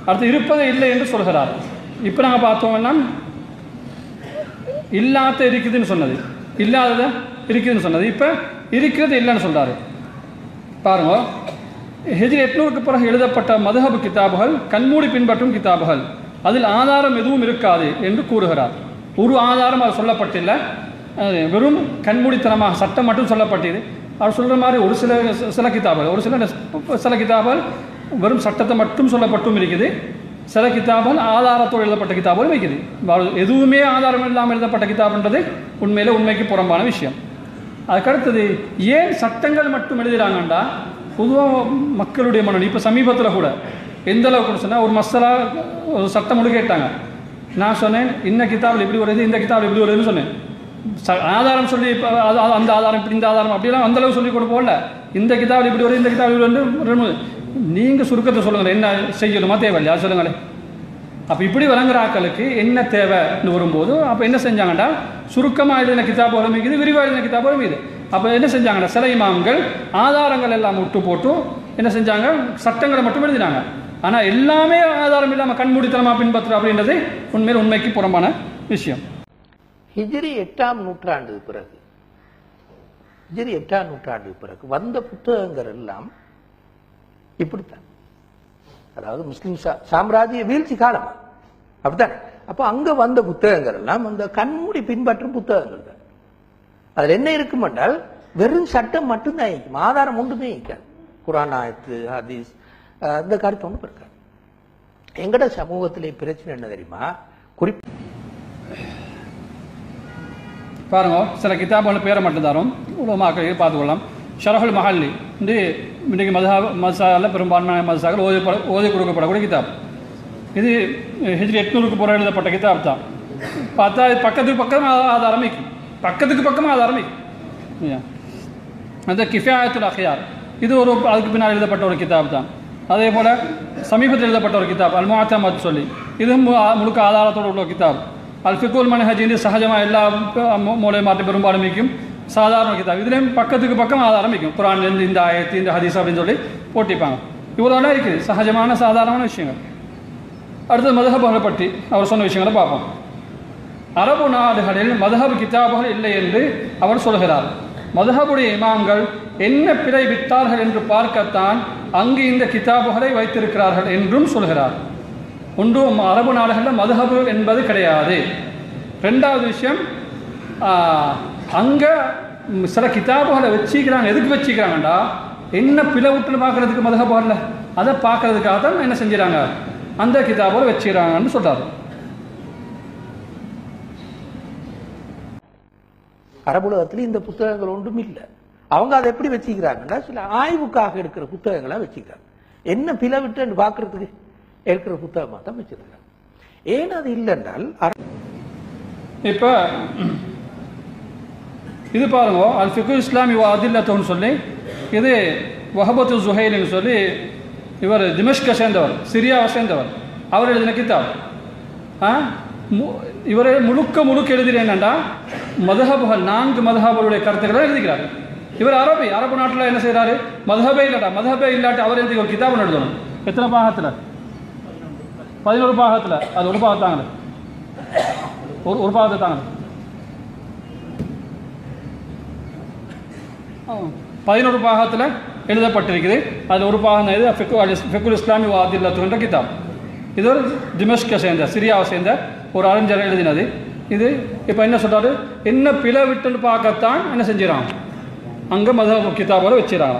அடுத்து இருப்பதே இல்லை என்று சொல்கிறார். இப்போ நாங்கள் பார்த்தோம்னா இல்லாத இருக்குதுன்னு சொன்னது, இல்லாதத இருக்குதுன்னு சொன்னது, இப்போ இருக்கிறது இல்லைன்னு சொல்கிறாரு. பாருங்க, ஹிஜ்ரி 800க்கு பிறகு எழுதப்பட்ட மதுஹப் கிதாபுகள் கண்மூடி பின்பற்றும் கிதாபுகள், அதில் ஆதாரம் எதுவும் இருக்காது என்று கூறுகிறார். ஒரு ஆதாரம் அது சொல்லப்பட்டில்லை, வெறும் கண்மூடித்தனமாக சட்டம் மட்டும் சொல்லப்பட்டது. அவர் சொல்கிற மாதிரி ஒரு சில கிதாபுகள் சில கிதாபுகள் வெறும் சட்டத்தை மட்டும் சொல்லப்பட்டும் இருக்குது. சில கிதாபுகள் ஆதாரத்தோடு எழுதப்பட்ட கிதாபுகளும் இருக்குது. எதுவுமே ஆதாரம் இல்லாமல் எழுதப்பட்ட கிதாபுன்றது உண்மைக்கு புறம்பான விஷயம். அதுக்கடுத்தது ஏன் சட்டங்கள் மட்டும் எழுதுகிறாங்கண்டா, பொதுவாக மக்களுடைய மனநிலை இப்போ சமீபத்தில் கூட எந்த அளவுக்கு சொன்னால் ஒரு மசாலா ஒரு சட்டம் ஒன்று கேட்டாங்க. நான் சொன்னேன் இன்ன கிதாபில் இப்படி வருது, இந்த கிதாபில் இப்படி வருதுன்னு சொன்னேன். ஆதாரம் சொல்லி இப்போ அந்த ஆதாரம் இப்படி இந்த ஆதாரம் அப்படிலாம் அந்தளவு சொல்லி கொடுப்போம்ல. இந்த கிதாபில் இப்படி வருது, இந்த கிதாபில் இப்படி வந்து நீங்கள் சுருக்கத்தை சொல்லுங்கள், என்ன செய்யணுமா தேவையில்லையா சொல்லுங்களேன். அப்போ இப்படி வழங்குற ஆக்களுக்கு என்ன தேவைன்னு வரும்போது அப்போ என்ன செஞ்சாங்கண்டா, சுருக்கமாக எழுதின கிதாபுகளும் இருக்குது, விரிவாக எழுதின கிதாபுகளும் இருக்குது. அப்போ என்ன செஞ்சாங்கன்னா சில இமாம்கள் ஆதாரங்கள் எல்லாம் விட்டு போட்டு என்ன செஞ்சாங்க, சட்டங்களை மட்டும் எழுதினாங்க. ஆனால் எல்லாமே ஆதாரம் இல்லாமல் கண்மூடித்தனமாக பின்பற்றுற அப்படின்றது உண்மைக்கு புறம்பான விஷயம். ஹிஜ்ரி 8ஆம் நூற்றாண்டு பிறகு வந்த புத்தகங்கள் எல்லாம் இப்படித்தான். அதாவது முஸ்லிம் சாம்ராஜ்ய வீழ்ச்சி காலம் அப்படித்தான். அப்போ அங்க வந்த புத்தகங்கள் எல்லாம் அந்த கண்மூடி பின்பற்றும் புத்தகங்கள் தான். அதுல என்ன இருக்கும் என்றால் வெறும் சட்டம் மட்டும்தான் இருக்கும், ஆதாரம் ஒன்றுமே இருக்காது. குர்ஆன் ஆயத்து ஹதீஸ் இந்த கருத்து ஒன்றும் இருக்காது. எங்கட சமூகத்திலே பிரச்சனை என்ன தெரியுமா, பாருங்க சில கிதாபுகள் பேரை மட்டும் தரும், உலமாக்கள் பார்த்துக்கொள்ளலாம். ஷரஹுல் மஹல்லி இன்றைக்கு மதுசாவில் பெரும்பான்மையான மதுசாக்கள் ஓதி கொடுக்கப்படக்கூடிய கிதாப். இது ஹிஜ்ரி 800க்கு பிறகு எழுதப்பட்ட கிதாப் தான். பார்த்தா பக்கத்துக்கு பக்கம் ஆதாரம் அந்த கிஃபாயத்துல் அஹ்யார் இது அதுக்கு பின்னால் எழுதப்பட்ட ஒரு கிதாப் தான். அதே போல் சமீபத்தில் எழுதப்பட்ட ஒரு கிதாப் அல் முஅத்தமத் சொல்லி இதுவும் முழுக்க ஆதாரத்தோடு உள்ள கிதாப். அல் ஃபிக்குல் மன்ஹஜ் இது சகஜமாக எல்லா மூலை மாற்றி பெரும்பாலும் மிக்கும் சாதாரண கிதாப். இதுலேயும் பக்கத்துக்கு பக்கம் ஆதாரம் வைக்கும், குர்ஆன்லேருந்து இந்த ஆயத்து இந்த ஹதீஸ் அப்படின்னு சொல்லி போட்டிப்பாங்க. இவ்வளோலாம் இருக்குது சகஜமான சாதாரணமான விஷயங்கள். அடுத்தது மதுஹபுகளை பற்றி அவர் சொன்ன விஷயங்களை பார்ப்போம். அரபு நாடுகளில் மதுஹப் கிதாபுகள் இல்லை என்று அவர் சொல்கிறார். மதுஹபுடைய இமாம்கள் என்ன பிழை விட்டார்கள் என்று பார்க்கத்தான் அங்கு இந்த கிதாபுகளை வைத்திருக்கிறார்கள் என்றும் சொல்கிறார். ஒன்று, அரபு நாடுகளில் மதுஹபு என்பது கிடையாது. ரெண்டாவது விஷயம், அங்கே சில கிதாபுகளை வச்சுக்கிறாங்க. எதுக்கு வச்சுக்கிறாங்கண்டா, என்ன பிழை விட்டுன்னு பார்க்கறதுக்கு மதுஹபுகளில் அதை பார்க்கறதுக்காக தான் என்ன செஞ்சுறாங்க, அந்த கிதாபுகளை வச்சுக்கிறாங்கன்னு சொல்கிறார். அரபுலகத்தில் இந்த புத்தகங்கள் ஒன்றும் இல்லை. அவங்க அதை எப்படி வச்சுக்கிறாங்கன்னா சில ஆய்வுக்காக எடுக்கிற புத்தகங்களா வச்சுக்கிறாங்க. என்ன பிழை விட்டு பார்க்கறதுக்கு இருக்கிற புத்தகமாக தான் வச்சிருக்காங்க. ஏன் அது இல்லைன்றால் இப்போ இது பாருங்க, அல் ஃபிக்கு இஸ்லாமி அதில்லத்தோன்னு சொல்லி இது வஹபத்து ஜுஹைல்னு சொல்லி இவர் திமஷ்கை சேர்ந்தவர், சிரியாவை சேர்ந்தவர், அவர் எழுதின கிதாப். இவர் முழுக்க எழுதினேன்டா மதுஹபுகள் 4 மதுஹபுகளுடைய கருத்துக்களை எழுதிக்கிறார். இவர் அரபு நாட்டில் என்ன செய்கிறாரு, மதுஹபே இல்லாட்டி அவர் எழுதி ஒரு கிதாப் எழுதணும். எத்தனை பாகத்தில்? 11 பாகத்தில். அது ஒரு பாகத்தாங்க, ஒரு பாகத்தை தாங்க. 11 பாகத்தில் எழுதப்பட்டிருக்குது. அதில் ஒரு பாகம் இது ஃபிக்குல் இஸ்லாமி அதில்லத்துன்ற கிதாப். இது ஒரு திமஷ்கை சேர்ந்த சிரியாவை சேர்ந்த ஒரு அறிஞர் எழுதினது. இது இப்போ என்ன சொல்கிறாரு, என்ன பிழை விட்டுன்னு பார்க்கத்தான் என்ன செஞ்சிடறாங்க, அங்கே மதுஹப் கிதாபோட வச்சுறாங்க.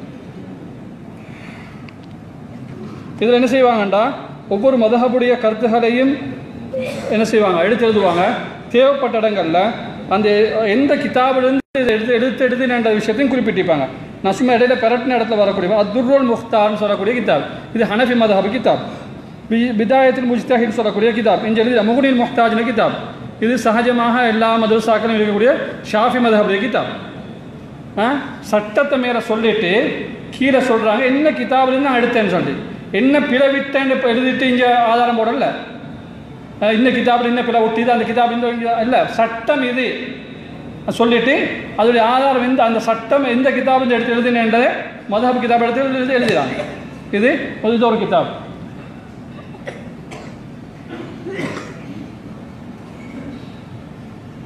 இதில் என்ன செய்வாங்கண்டா, ஒவ்வொரு மதுஹபுடைய கருத்துகளையும் என்ன செய்வாங்க, எழுதுவாங்க. தேவைப்பட்ட இடங்களில் அந்த எந்த கிதாபிலிருந்து எடுத்துன்ற விஷயத்தையும் குறிப்பிட்டிருப்பாங்க. நான் சும்மா இடையில பெரட்டின இடத்துல வரக்கூடிய அத்துர்ருல் முக்தார்னு சொல்லக்கூடிய கிதாப், இது ஹனஃபி மதுஹப் கிதாப். பிதாயத்தில் முஜ்தஹித் சொல்லக்கூடிய கிதாப், இங்கே எழுதி முகுனில் முஹ்தாஜ்னு கிதாப், இது சகஜமாக எல்லா மதரசாக்களும் இருக்கக்கூடிய ஷாஃபி மதுஹபுடைய கிதாப். சட்டத்தை மேலே சொல்லிட்டு கீழே சொல்கிறாங்க என்ன கிதாபிலிருந்து நான் எடுத்தேன்னு சொல்லி, என்ன பிழை விட்டேன்னு இப்போ எழுதிட்டு இங்கே ஆதாரம் போடல, இந்த கிதாபில் என்ன பிழை விட்டுது அந்த கிதாப் இல்லை, சட்டம் இது சொல்லிட்டு அதோடைய ஆதாரம் அந்த சட்டம் எந்த கிதாபில் எடுத்து எழுதினேன்றதை மதுஹப் கிதாப் எடுத்து எழுதுகிறாங்க. இது ஒரு கிதாப்.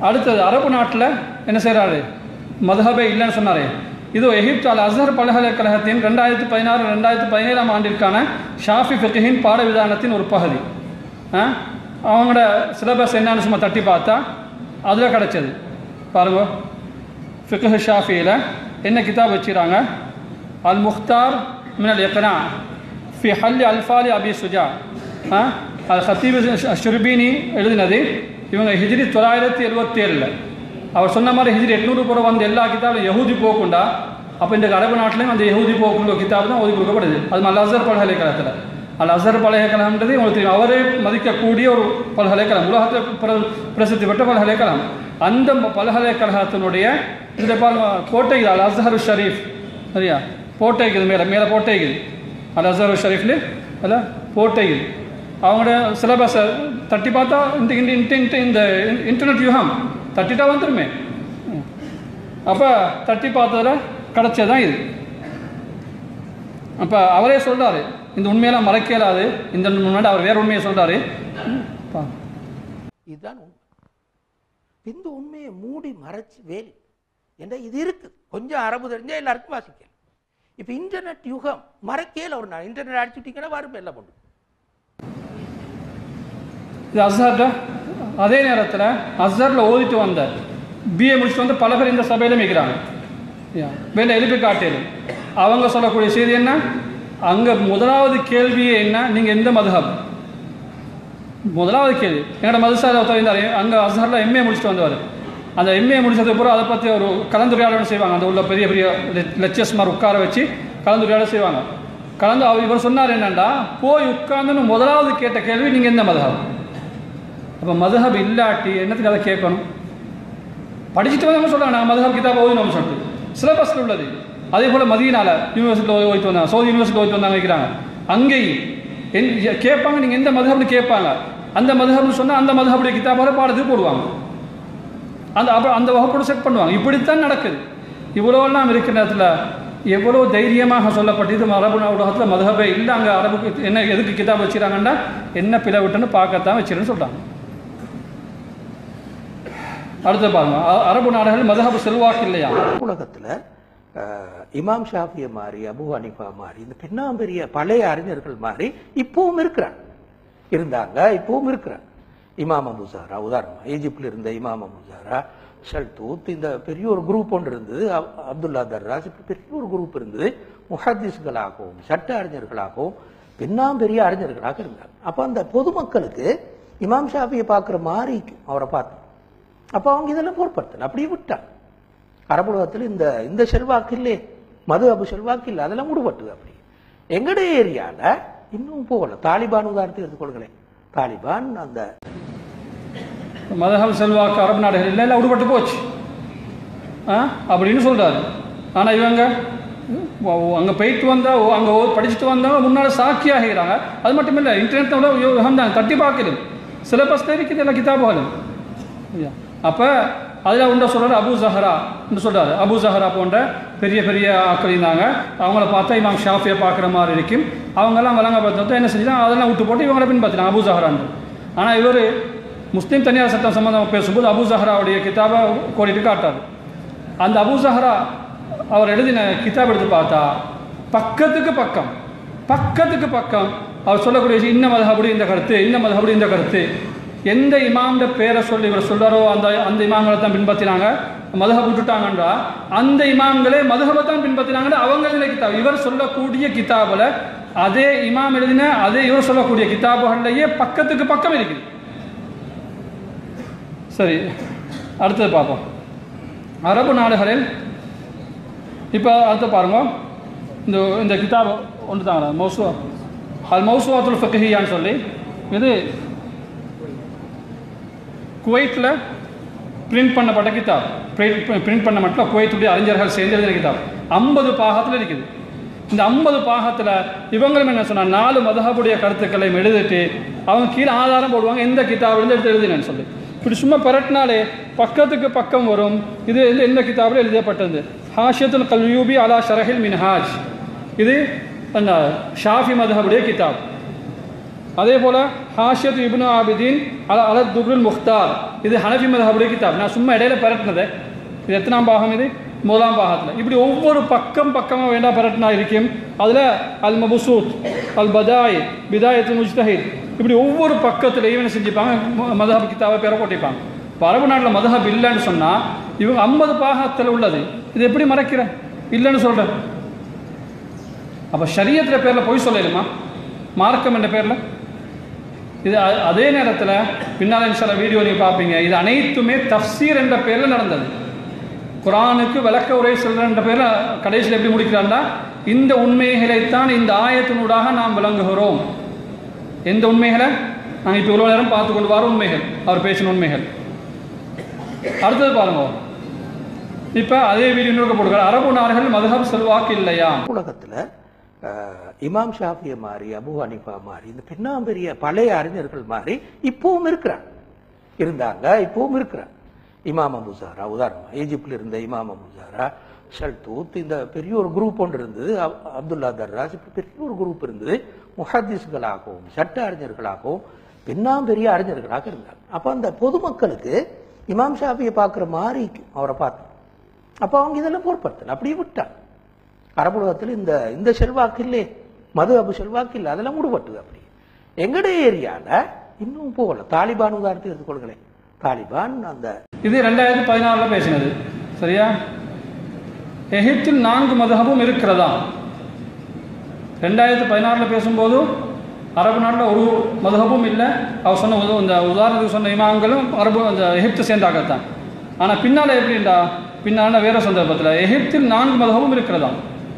அடுத்தது அரபு நாட்டில் என்ன செய்கிறாரு, மதுஹபே இல்லைன்னு சொன்னார். இதோ எகிப்து அல் அஸ்ஹர் பல்கலைக்கழகத்தின் 2016-2017 ஆண்டிற்கான ஷாஃபி ஃபிக்ஹின் பாடவிதானத்தின் ஒரு பகுதி. அவங்களோட சிலபஸ் என்னன்னு சும்மா தட்டி பார்த்தா அதில் கிடச்சது. பாருங்க, ஃபிக்ஹ் ஷாஃபியில் என்ன கிதாப் வச்சுக்கிறாங்க, அல் முக்தார் மினல் இக்னா ஃபி ஹல் அல்ஃபாலி அபி சுஜா. அது ஹத்தீப் ஷுர்பீனி எழுதினது. இவங்க ஹிஜ்ரி 977. அவர் சொன்ன மாதிரி ஹிஜ்ரி 800 வந்து எல்லா கிதாபும் யஹூதி போக்குண்டா. அப்போ இந்த அரபு நாட்டிலையும் அந்த யஹூதி போக்குள்ள கிதாப் தான் ஓதி கொடுக்கப்படுது. அது அல் அஸ்ஹர் பல்கலைக்கழகத்தில். அல் அஸ்ஹர் பல்கலைக்கழகம்ன்றது உங்களுக்கு தெரியும், அவரே மதிக்கக்கூடிய ஒரு பல்கலைக்கழகம், உலகத்தில் பிரசித்தி பெற்ற பல்கலைக்கழகம். அந்த பல்கலைக்கழகத்தினுடைய இந்த கோட்டை அல் அஸ்ஹர் ஷரீஃப், சரியா, போட்டைக்குது, மேலே போட்டைக்குது. அல் அஸ்ஹர் ஷரீஃப்ல அதில் போட்டைக்குது. அவங்களோட சிலபஸை தட்டி பார்த்தா இந்த இன்டர்நெட் யுகம் தட்டிட்டா வந்துருமே. அப்போ தட்டி பார்த்ததில் கிடச்சதான் இது. அப்போ அவரே சொல்கிறாரு, இந்த உண்மையெல்லாம் மறைக்க இயலாது, இந்த முன்னாடி அவர் வேற உண்மையை சொல்கிறாரு. இதுதான் உண்மை. இந்த உண்மையை மூடி மறைச்சி வேலி என்ற இது இருக்கு. கொஞ்சம் அரபு தெரிஞ்சால் எல்லாருக்கும் வாசிக்கலாம். இப்போ இன்டர்நெட் யுகம் மறைக்கையில் ஒரு நாள் இன்டர்நெட் அடிச்சுட்டிங்கன்னா வரும் எல்லாம் கொண்டு. இது அஸ்ஹர்ல அதே நேரத்தில் அஸ்ஹரில் ஓதிட்டு வந்த பிஏ முடிச்சுட்டு வந்து பல பேர் இந்த சபையிலும் இருக்கிறாங்க. வேலை எழுப்பி காட்டியது அவங்க சொல்லக்கூடிய செய்தி என்ன, அங்கே முதலாவது கேள்வியே என்ன, நீங்கள் எந்த மதுஹப், முதலாவது கேள்வி. என்னோட மதுசார் ஒருத்தர் இருந்தார், அங்கே அஸ்ஹரில் எம்ஏ முடிச்சுட்டு வந்தவர். அந்த எம்ஏ முடிச்சதுக்கு அப்புறம் அதை பற்றி ஒரு கலந்துரையாடல் செய்வாங்க. அந்த உள்ள பெரிய பெரிய லெக்சர்ஸ் மாதிரி உட்கார வச்சு கலந்துரையாடல் செய்வாங்க. இவர் சொன்னார் என்னென்னா, போய் உட்கார்ந்துன்னு முதலாவது கேட்ட கேள்வி நீங்கள் எந்த மதுஹப். அப்போ மதுஹப் இல்லாட்டி என்னத்துக்கு அதை கேட்கணும்? படிச்சுட்டு வந்தவங்க சொல்கிறாங்க நாங்கள் மதுஹப் கிதாப் ஓதினோம்னு சொல்லிட்டு சிலபஸில் உள்ளது. அதே போல் மதீனால யூனிவர்சிட்டியில் ஓய்த்து வந்தாங்க, சவுதி யூனிவர்சிட்டி ஓய்த்து வந்தாங்க வைக்கிறாங்க. அங்கேயும் கேட்பாங்க நீங்கள் எந்த மதுஹப்னு கேட்பாங்க. அந்த மதுஹப்னு சொன்னால் அந்த மதுஹபுடைய கிதாபாக பாடத்துக்கு போடுவாங்க. அந்த வகுப்போடு செட் பண்ணுவாங்க. இப்படித்தான் நடக்குது. இவ்வளோலாம் இருக்கிற நேரத்தில் எவ்வளோ தைரியமாக சொல்லப்பட்டது அரபு உலகத்தில் மதுஹபே இல்லை, அங்கே அரபுக்கு என்ன எதுக்கு கிதாப் வச்சுக்கிறாங்கன்னா என்ன பிளவிட்டுன்னு பார்க்கத்தான் வச்சுருன்னு சொல்கிறாங்க. அடுத்து பாருங்க, அரபு நாடுகள் மதுஹப் செல்வாக்கு இல்லையா? உலகத்தில் இமாம் ஷாஃபியை மாதிரி, அபு ஹனீஃபா மாதிரி, இந்த பெரிய பழைய அறிஞர்கள் மாதிரி இப்பவும் இருந்தாங்க, இப்பவும் இருக்கிறாங்க. இமாம் அபு ஜஹ்ரா உதாரணமாக ஈஜிப்டில் இருந்த இமாம் அபு ஜஹ்ரா, ஷல்தூத், இந்த பெரிய ஒரு குரூப் ஒன்று இருந்தது. அப்துல்லா தர்ராஸ், இப்படி பெரிய ஒரு குரூப் இருந்தது. முஹத்திஸ்களாகவும் சட்ட அறிஞர்களாகவும் பெரிய அறிஞர்களாக இருந்தாங்க. அப்போ அந்த பொதுமக்களுக்கு இமாம் ஷாஃபியை பார்க்குற மாதிரி அவரை பார்த்து அப்போ அவங்க இதெல்லாம் பொருட்படுத்தல, அப்படியே விட்டாங்க. அரபுலகத்தில் இந்த செல்வாக்கு இல்லை, மதுஹப் செல்வாக்கு இல்லை, அதெல்லாம் விடுபட்டுது. அப்படி எங்களுடைய ஏரியாவில் இன்னும் போகல. தாலிபான் உதாரணத்தை எடுத்துக்கொள்கிறேன். தாலிபான் அந்த மதுஹப் செல்வாக்கு அரபு நாடுகள் இல்லை, இல்லை விடுபட்டு போச்சு அப்படின்னு சொல்கிறாரு. ஆனால் இவங்க அங்கே போயிட்டு வந்தால், அங்கே படிச்சுட்டு வந்தவங்க முன்னால் சாக்கியாகிறாங்க. அது மட்டும் இல்லை, இன்டர்நெட்டோட யுகம் தான் தட்டி பார்க்கலும் சிலபஸ் இருக்குது எல்லா கிதாபுகளும். அப்போ அதில் உண்ட சொல்கிறார் அபு ஜஹ்ரா என்று சொல்கிறார். அபு ஜஹ்ரா போன்ற பெரிய ஆக்கள் இருந்தாங்க. அவங்கள பார்த்தா இமாம் ஷாஃபியை பார்க்குற மாதிரி இருக்கும். அவங்கெல்லாம் வழங்க பார்த்தா என்ன செஞ்சுட்டாங்க, அதெல்லாம் விட்டு போட்டு இவங்களை பின்பற்றினாங்க அபு ஜஹ்ரான்னு. ஆனால் இவர் முஸ்லீம் தனியார் சட்டம் சம்பந்தமாக பேசும்போது அபு ஜஹ்ராவுடைய கிதாபை கோடிட்டு காட்டார். அந்த அபு ஜஹ்ரா அவர் எழுதின கிதாப் எடுத்து பார்த்தா பக்கத்துக்கு பக்கம் அவர் சொல்லக்கூடிய இன்ன மதுஹபுடைய இந்த கருத்து, இன்ன மதுஹபுடைய இந்த கருத்து. எந்த இமாம்ட பேரை சொல்லி இவர் சொல்கிறாரோ அந்த இமாம்களை தான் பின்பற்றினாங்க. மதுஹப் விட்டுட்டாங்கன்றா அந்த இமாம்களே மதுஹபை தான் பின்பற்றினாங்கன்னு அவங்க எழுதின கிதாப். இவர் சொல்லக்கூடிய கிதாபில் அதே இமாம் எழுதின அதே இவர் சொல்லக்கூடிய கிதாபுகள்லேயே பக்கத்துக்கு பக்கம் இருக்குது. சரி, அடுத்தது பார்ப்போம். அரபு நாடுகளில் இப்போ அடுத்து பாருங்க, இந்த கிதாப் ஒன்று தாங்க மௌசுவாத்துல் ஃபிக்ஹியான்னு சொல்லி, இது குவைத்தில் பிரிண்ட் பண்ணப்பட்ட கிதாப். பிரிண்ட் பண்ண மட்டும் குவைத்துடைய அறிஞர்கள் சேர்ந்து எழுதின கிதாப் 50 பாகத்தில் இருக்குது. இந்த 50 பாகத்தில் இவங்களும் என்ன சொன்னால் 4 மதுஹபுடைய கருத்துக்களையும் எழுதிட்டு அவங்க கீழே ஆதாரம் போடுவாங்க, எந்த கிதாபிலிருந்து எடுத்து எழுதினேன்னு சொல்லி. இப்படி சும்மா பரட்டினாலே பக்கத்துக்கு பக்கம் வரும். இது எந்த கிதாபில் எழுதப்பட்டது, ஹாஷியத்துல் கல்யூபி அலா ஷரஹில் மின்ஹாஜ். இது ஷாஃபி மதுஹபுடைய கிதாப். அதே போல் ஹாஷியத் இப்னு ஆபிதீன் அல துர்ருல் முக்தார், இது ஹனஃபி மதுஹபுடைய கிதாப். நான் சும்மா இடையில பெரட்டினது. இது எத்தனாம் பாகம்? இது முதலாம் பாகத்தில். இப்படி ஒவ்வொரு பக்கமாக வேண்டாம் பெரட்டினா இருக்கும். அதில் அல் மபுசூத், அல் பதாய், பிதாயத்துல் முஜ்தஹித், இப்படி ஒவ்வொரு பக்கத்துலையும் என்ன செஞ்சுப்பாங்க, மதுஹப் கிதாபை பேரை போட்டிப்பாங்க. இப்போ அரபு நாட்டில் மதுஹப் இல்லைன்னு சொன்னால் இவங்க 50 பாகத்தில் உள்ளது. இது எப்படி மறைக்கிற இல்லைன்னு சொல்கிறேன்? அப்போ ஷரியத்தில் பேரில் பொய் சொல்லலுமா? மார்க்கம் என்ற பேரில் இது. அதே நேரத்தில் பின்னால் இன்ஷா அல்லாஹ் வீடியோ நீங்கள் பார்ப்பீங்க. இது அனைத்துமே தஃப்சீர் என்ற பேரில் நடந்தது. குரானுக்கு விளக்க உரை சொல்கிற பேரில் கடைசியில் எப்படி முடிக்கிறான்னா, இந்த உண்மைகளைத்தான் இந்த ஆயத்தினூடாக நாம் விளங்குகிறோம். எந்த உண்மைகளை? நாங்கள் இப்போ இவ்வளோ நேரம் பார்த்து கொண்டு வர உண்மைகள், அவர் பேசின உண்மைகள். அடுத்தது பாருங்க. இப்போ அதே வீடியோ இன்னொரு போடுகிறார், அரபு நாடுகள் மதுஹப் செல்வாக்கு இல்லையா? உலகத்தில் இமாம் ஷாஃபிய மாதிரி, அபு ஹனீஃபா மாதிரி, இந்த பெரிய பழைய அறிஞர்கள் மாதிரி இப்பவும் இருந்தாங்க, இப்பவும் இருக்கிறாங்க. இமாம் அபு ஜஹ்ரா உதாரணமா, ஈஜிப்டில் இருந்த இமாம் அபு ஜஹ்ரா, ஷல்தூத், இந்த பெரிய ஒரு குரூப் ஒன்று இருந்தது. அப்துல்லா தர்ராஸ், இப்படி பெரிய ஒரு குரூப் இருந்தது. முஹத்திஸ்களாகவும் சட்ட அறிஞர்களாகவும் பெரிய அறிஞர்களாக இருந்தாங்க. அப்போ அந்த பொதுமக்களுக்கு இமாம் ஷாஃபியை பார்க்குற மாதிரி அவரை பார்த்தோம். அப்போ அவங்க இதெல்லாம் பொருட்படுத்தல, அப்படியே விட்டாங்க. அரபு உலகத்தில் இந்த செல்வாக்கு இல்லை, மதுஹப் செல்வாக்கு இல்லை, அதெல்லாம் மூடப்பட்டது. அப்படி எங்கடைய ஏரியாவில் இன்னும் போகல. தாலிபான் உதாரணத்தை எடுத்துக்கொள்கிறேன். தாலிபான் அந்த இது 2014 பேசினது, சரியா? எகிப்தில் 4 மதுஹபும் இருக்கிறதா? 2014 பேசும்போது அரபு நாட்டில் ஒரு மதுஹபும் இல்லை. அவர் சொன்ன இந்த உதாரணத்துக்கு சொன்ன இமாம்களும் அரபு அந்த எகிப்து சேர்ந்தாகத்தான். ஆனால் பின்னால் எப்படின்டா, பின்னால் வேற சந்தர்ப்பத்தில் எகிப்தில் 4 மதுஹபும் இருக்கிறதா?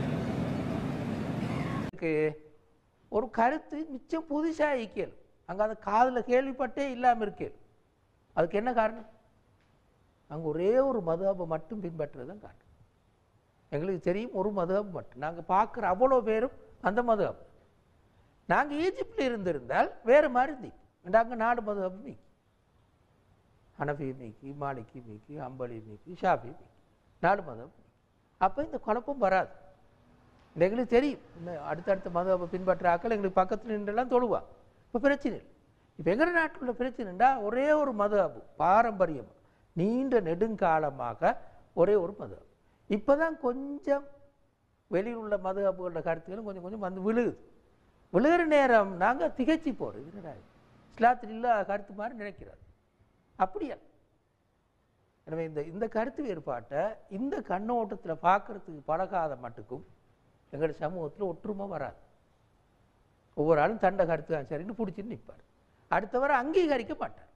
ஒரு கருத்து மிச்சம் புதுசாக ஈக்கல், அங்கே அந்த காதில் கேள்விப்பட்டே இல்லாமல் இருக்கேன். அதுக்கு என்ன காரணம்? அங்கே ஒரே ஒரு மதுஹபை மட்டும் பின்பற்றுறது தான் காரணம். எங்களுக்கு தெரியும் ஒரு மதுஹப் மட்டும். நாங்கள் பார்க்குற அவ்வளோ பேரும் அந்த மதுஹப். நாங்கள் ஈஜிப்டில் இருந்திருந்தால் வேறு மாதிரி இருந்தோம். அங்கே 4 மதுஹப் மீக்கி, ஹனஃபி மீக்கி, மாலிகி மீக்கி, ஹம்பலி மீக்கி, ஷாஃபி மீக்கி, 4 மதுஹப். அப்போ இந்த குழப்பம் வராது. எங்களுக்கு தெரியும் அடுத்தடுத்த மதுஹபை பின்பற்ற ஆக்கள் எங்களுக்கு பக்கத்தில் நின்றெல்லாம் தொழுவா. இப்போ பிரச்சனை இல்லை. இப்போ எங்கள் நாட்டில் உள்ள பிரச்சனைண்டா ஒரே ஒரு மதுஹப், பாரம்பரியம் நீண்ட நெடுங்காலமாக ஒரே ஒரு மதுஹப். இப்போ தான் கொஞ்சம் வெளியில் உள்ள மதுஹப்புகளோட கருத்துக்களும் கொஞ்சம் வந்து விழுகிற நேரம் நாங்கள் திகைச்சி போகிறோம். என்னடா இஸ்லாத்தில் இல்லாத கருத்து மாதிரி நினைக்கிறார். அப்படியா? எனவே இந்த கருத்து வேறுபாட்டை இந்த கண்ணோட்டத்தில் பார்க்கறதுக்கு பழகாத மட்டுக்கும் எங்களுடைய சமூகத்தில் ஒற்றுமை வராது. ஒவ்வொரு ஆளும் தண்டை கருத்து தான் சரின்னு பிடிச்சின்னு நிற்பார். அடுத்தவரை அங்கீகரிக்க மாட்டார்.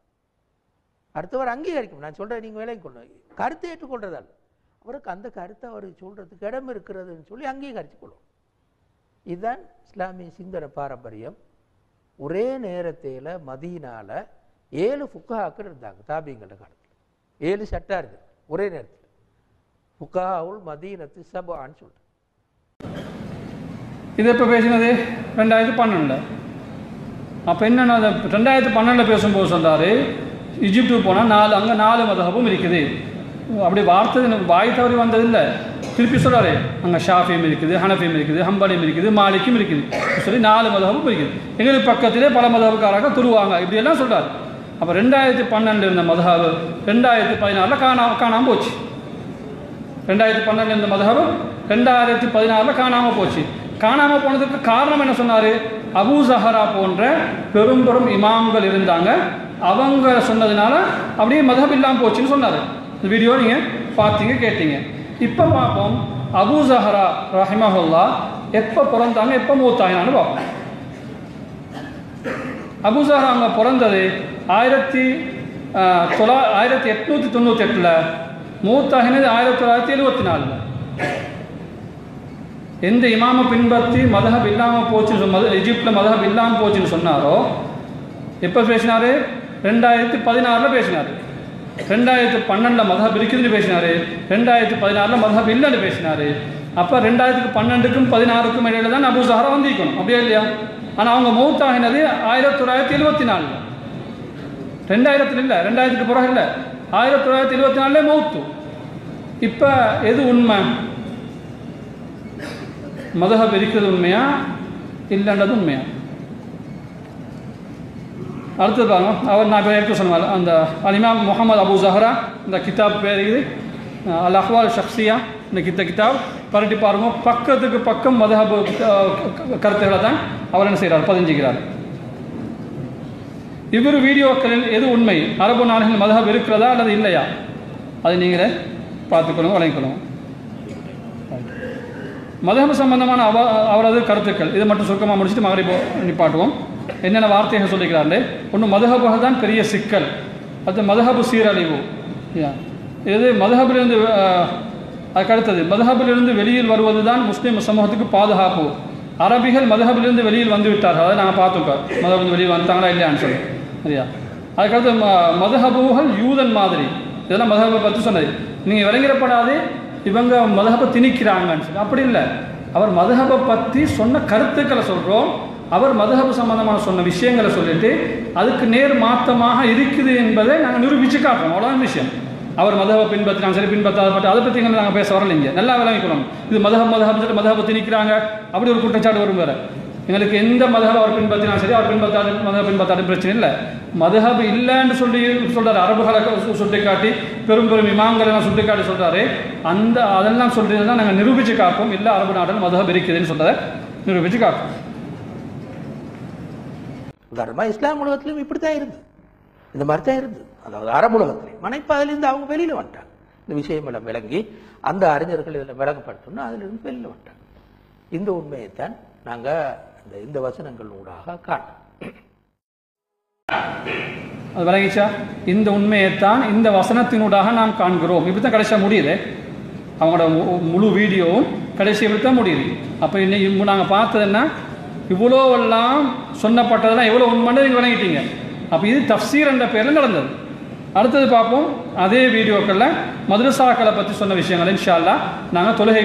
நான் சொல்கிறேன், நீங்கள் வேலைக்கு கொண்டு கருத்தை ஏற்றுக்கொள்றதால் அவருக்கு அந்த கருத்தை அவர் சொல்கிறதுக்கு இடம் இருக்கிறதுன்னு சொல்லி அங்கீகரித்து கொள்ளும். இதுதான் இஸ்லாமிய சிந்தனை பாரம்பரியம். ஒரே நேரத்தில் மதீனால 7 ஃபுக்ஹாக்கள் இருந்தாங்க தாபீங்கள காலத்தில். 7 சட்டார்கள் ஒரே நேரத்தில். ஃபுக்ஹாவுல் மதீனத்து சபான்னு சொல்கிறேன். இது எப்போ பேசினது? 2012. அப்போ என்னென்ன 2012 பேசும்போது சொல்கிறாரு, ஈஜிப்டுக்கு போனால் அங்கே 4 மதுஹபும் இருக்குது. அப்படி வார்த்தை வாய் தவறி வந்ததில்லை. திருப்பி சொல்கிறாரு, அங்கே ஷாஃபியும் இருக்குது, ஹனஃபியும் இருக்குது, ஹம்பலியும் இருக்குது, மாலிக்கும் இருக்குது, சொல்லி 4 மதுஹபும் இருக்குது. எங்களுக்கு பக்கத்திலே பல மதுஹபுக்காராக துருவாங்க, இப்படியெல்லாம் சொல்கிறார். அப்போ 2012 இருந்த மதுஹப் 2014 காணாமல் போச்சு. 2012 இருந்த மதுஹப் 2014 காணாமல் போச்சு. காணாமல் போனதுக்கு காரணம் என்ன சொன்னார்? அபூ ஸஹரா போன்ற பெரும் இமாம்கள் இருந்தாங்க, அவங்க சொன்னதுனால அப்படியே மதுஹப் இல்லாமல் போச்சுன்னு சொன்னார். இந்த வீடியோ நீங்கள் பார்த்தீங்க, கேட்டீங்க. இப்போ பார்ப்போம் அபூ ஸஹரா ரஹிமஹுல்லா எப்போ பிறந்தாங்க, எப்போ மூத்தாயினான்னு பார்ப்போம். அபூ ஸஹரா அவங்க பிறந்தது 1898, மூத்தாகினது 1974. எந்த இமாமை பின்பற்றி மதுஹப் இல்லாமல் போச்சுன்னு எஜிப்டில் மதுஹப் இல்லாமல் போச்சுன்னு சொன்னாரோ எப்போ பேசினார்? 2016 பேசினார். 2012 மதுஹப் இருக்குதுன்னு பேசினார். 2016 மதுஹப் இல்லைன்னு பேசினார். அப்போ 2012க்கும் 16க்கும் இடையில தான் அபூ ஸஹரா வந்திருக்கணும், அப்படியே இல்லையா? ஆனால் அவங்க மௌத்தாகினது 1974. 2000 இல்லை, 2000க்கு பிறகு இல்லை, 1974 மௌத்து. இப்போ எது உண்மை? மதுஹப் இருக்கிறது உண்மையா இல்லைன்றது உண்மையா? அடுத்தது பாருங்க, அவர் நான் இப்போ எடுத்து சொன்னார் அந்த இமாம் முகமது அபு ஜஹரா, இந்த கிதாப் பேர் இது அல் அஹ்வால் ஷக்ஸியா. இந்த கிதாப் பரட்டி பாருங்க, பக்கத்துக்கு பக்கம் மதுஹப் கருத்துக்களை தான் அவர் என்ன செய்கிறார், பதிஞ்சுக்கிறார். இவ்விரு வீடியோக்களில் எது உண்மை, அரபு நாடுகளில் மதுஹப் இருக்கிறதா அல்லது இல்லையா, அதை நீங்களே பார்த்துக்கணும், வழங்கிக்கணும். மதுஹப் சம்பந்தமான அவரது கருத்துக்கள் இது மட்டும் சுருக்கமாக முடிச்சுட்டு மகரிப் நிப்பாட்டுவோம். என்னென்ன வார்த்தைகள் சொல்லிக்கிறாரு. ஒன்று மதுஹபுகள் தான் பெரிய சிக்கல், அது மதுஹபு சீரழிவு. இது மதுஹபிலிருந்து அதுக்கு அடுத்தது மதுஹபிலிருந்து வெளியில் வருவது தான் முஸ்லீம் சமூகத்துக்கு பாதுகாப்பு. அரபிகள் மதுஹபிலிருந்து வெளியில் வந்து விட்டார்கள், அதை நாங்கள் பார்த்துக்கோ மதுஹபிலிருந்து வெளியில் வந்துட்டாங்களா இல்லையான்னு சொல்லி சரியா. அதுக்கடுத்து மதுஹபுகள் யூதன் மாதிரி, இதெல்லாம் மதுஹபை பற்றி சொன்னது. நீங்கள் விளங்கிடப்படாது இவங்க மதுஹபை திணிக்கிறாங்கன்னு சொல்லி, அப்படி இல்லை. அவர் மதுஹபை பற்றி சொன்ன கருத்துக்களை சொல்கிறோம், அவர் மதுஹப் சம்பந்தமான சொன்ன விஷயங்களை சொல்லிட்டு அதுக்கு நேர் மாற்றமாக இருக்குது என்பதை நாங்கள் நிரூபித்து காட்டுறோம், அவ்வளோதான் விஷயம். அவர் மதுஹபை பின்பற்றினாங்க சரி, பின்பற்றாத பற்றி அதை பற்றி நாங்கள் பேச வரலைங்க, நல்லா விளங்கிக்கணும். இது மதுஹப் சொல்லிட்டு மதுஹபை திணிக்கிறாங்க அப்படி ஒரு குற்றச்சாட்டு வரும் வேறு. எங்களுக்கு எந்த மதுஹப் அவர் பின்பற்றினா சரி, அவர் பின்பற்றாது மதுஹப் பின்பற்றாது பிரச்சனை இல்லை. மதுஹப் இல்லைன்னு சொல்கிறார், அரபுகளை சுட்டிக்காட்டி பெரும் பெரும் இமாம்கள் எல்லாம் சுட்டிக்காட்டி சொல்கிறாரு, அதெல்லாம் சொல்கிறது தான் நாங்கள் நிரூபித்து காப்போம். இல்லை அரபு நாட்டில் மதுஹப் இருக்குதுன்னு சொல்கிறத நிரூபித்து காப்போம். உதாரணமாக இஸ்லாம் உலகத்திலும் இப்படி தான் இருந்தது, இந்த மாதிரி தான் இருந்தது. அதாவது அரபு உலகத்திலையும் மனைப்பாதிலிருந்து அவங்க வெளியில் வந்துட்டாங்க. இந்த விஷயம் எல்லாம் விளங்கி அந்த அறிஞர்கள் இதில் விளங்கப்படுத்தணும்னா அதிலிருந்து வெளியில் வந்துட்டாங்க. இந்த உண்மையைத்தான் நாங்கள் இந்த வசனங்கள் ஊடாக காட்டோம். அது விளங்கிச்சா? இந்த உண்மையைத்தான் இந்த வசனத்தினூடாக நாம் காண்கிறோம். இப்படி தான் கடைசியாக முடியுது, அவங்களோட முழு வீடியோவும் கடைசி இப்படி தான் முடியுது. அப்போ இன்னைக்கு நாங்கள் பார்த்ததுன்னா இவ்வளோவெல்லாம் சொன்னப்பட்டதெல்லாம் எவ்வளோ உண்மைன்னு நீங்கள் விளங்கிட்டீங்க. அப்போ இது தஃப்சீர் என்ற பேரில் நடந்தது. அடுத்தது பார்ப்போம், அதே வீடியோக்களில் மதரசாக்களை பற்றி சொன்ன விஷயங்கள் இன்ஷா அல்லாஹ் நாங்கள் தொழுகை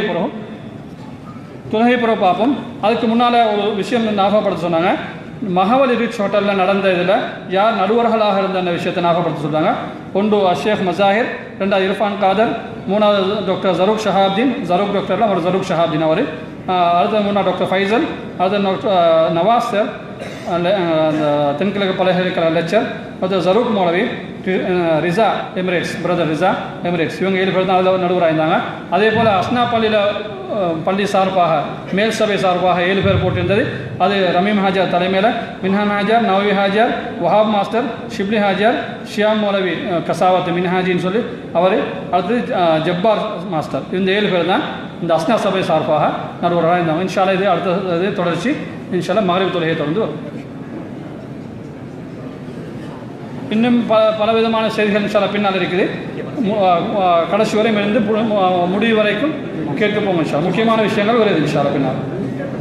பிறகு பார்ப்போம். அதுக்கு முன்னால் ஒரு விஷயம் ஞாபகப்படுத்த சொன்னாங்க. மஹவல் ரிச் ஹோட்டலில் நடந்த இதில் யார் நடுவர்களாக இருந்த அந்த விஷயத்தை ஞாபகப்படுத்த சொல்கிறாங்க. ஒன்று ஷேக் மசாஹிர், ரெண்டாவது இர்ஃபான் காதர், மூணாவது டாக்டர் ஜரூக் ஷஹாப்தீன், ஜரூக் டாக்டர்லாம் அவர் ஜரூக் ஷஹாப்தீன் அவர், அடுத்த மூணாவது டாக்டர் ஃபைசல், அடுத்த டாக்டர் நவாஸ் சார் அந்த தென்கிழக்கு பல்கலைக்கழக லெக்சர், அடுத்த Zarook Moulavi, Riza Emirates, brother Riza Emirates, இவங்க 7 பேர் தான் அதில் நடுவராக இருந்தாங்க. அதே போல் அஸ்னா பள்ளி சார்பாக மேல் சபை சார்பாக 7 பேர் போட்டிருந்தது. அது ரமீம் ஹாஜர் தலைமையில், மின்ஹான் ஹாஜர், நவவி ஹாஜர், வஹாப் மாஸ்டர், ஷிப்லி ஹாஜர், ஷியாம் மௌலவி கசாவத் மின்ஹாஜின்னு சொல்லி அவர், அடுத்தது ஜப்பார் மாஸ்டர், இந்த 7 பேர் தான் இந்த அஸ்னா சபை சார்பாக நடுவராக இருந்தாங்க. இன்ஷால்லா இது அடுத்தது தொடர்ச்சி இன்ஷால்லா மகரிப் தொழுகையை தொடர்ந்து வரும். இன்னும் பல விதமான செய்திகள் இன்ஷால்லா பின்னால் இருக்குது. கடைசி வரையும் இருந்து முடிவு வரைக்கும் கேட்க போகும் இன்ஷா. முக்கியமான விஷயங்கள் வருது இன்ஷால்லா பின்னால்.